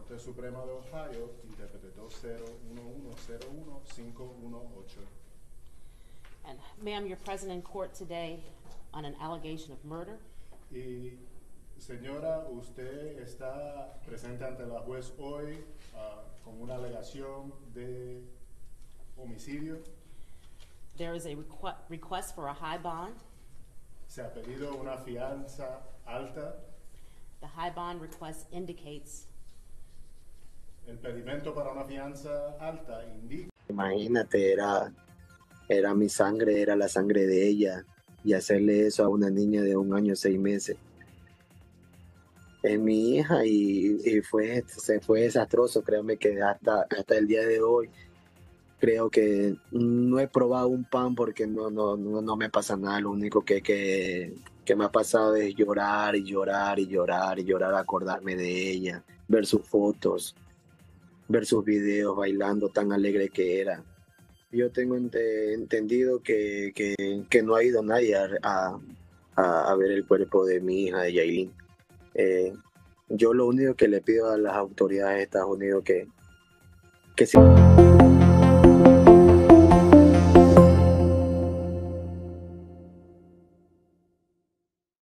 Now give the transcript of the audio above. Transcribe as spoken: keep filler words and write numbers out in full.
Corte Suprema de Ohio interpretó cero uno uno cero uno cinco uno ocho. And ma'am, you're present in court today on an allegation of murder. Y señora, usted está presente ante la juez hoy uh, con una alegación de homicidio. There is a requ request for a high bond. Se ha pedido una fianza alta. The high bond request indicates. El pedimento para una fianza alta indica. Imagínate, era, era mi sangre, era la sangre de ella, y hacerle eso a una niña de un año, seis meses. Es mi hija y, y fue, se fue desastroso. Créanme que hasta, hasta el día de hoy creo que no he probado un pan porque no, no, no, no me pasa nada. Lo único que, que, que me ha pasado es llorar y llorar y llorar y llorar, acordarme de ella, ver sus fotos, ver sus videos bailando tan alegre que era. Yo tengo ent entendido que, que, que no ha ido nadie a, a, a ver el cuerpo de mi hija, de Yailin. Eh, yo lo único que le pido a las autoridades de Estados Unidos que, que si